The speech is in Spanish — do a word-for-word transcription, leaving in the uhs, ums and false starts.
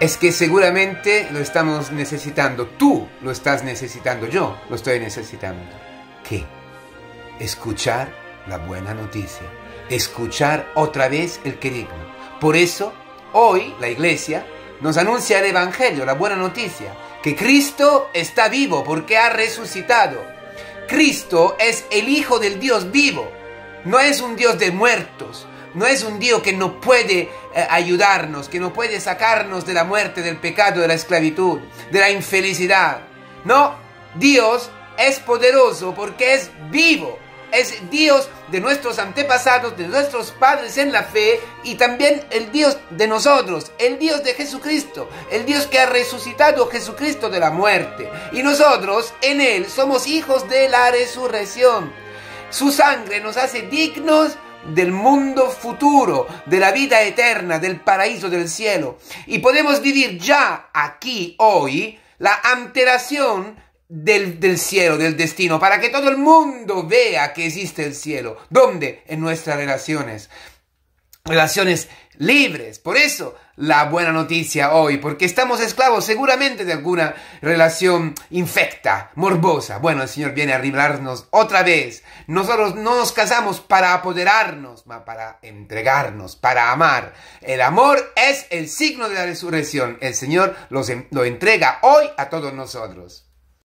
es que seguramente lo estamos necesitando. Tú lo estás necesitando, yo lo estoy necesitando. ¿Qué? Escuchar la buena noticia. Escuchar otra vez el querigma. Por eso, hoy la iglesia nos anuncia el Evangelio, la buena noticia, que Cristo está vivo porque ha resucitado. Cristo es el Hijo del Dios vivo, no es un Dios de muertos, no es un Dios que no puede eh, ayudarnos, que no puede sacarnos de la muerte, del pecado, de la esclavitud, de la infelicidad. No, Dios es poderoso porque es vivo. Es Dios de nuestros antepasados, de nuestros padres en la fe, y también el Dios de nosotros, el Dios de Jesucristo, el Dios que ha resucitado a Jesucristo de la muerte. Y nosotros en Él somos hijos de la resurrección. Su sangre nos hace dignos del mundo futuro, de la vida eterna, del paraíso, del cielo. Y podemos vivir ya aquí, hoy, la antelación Del, del cielo, del destino, para que todo el mundo vea que existe el cielo. ¿Dónde? En nuestras relaciones. Relaciones libres. Por eso la buena noticia hoy, porque estamos esclavos seguramente de alguna relación infecta, morbosa. Bueno, el Señor viene a librarnos otra vez. Nosotros no nos casamos para apoderarnos, sino para entregarnos, para amar. El amor es el signo de la resurrección. El Señor los, lo entrega hoy a todos nosotros.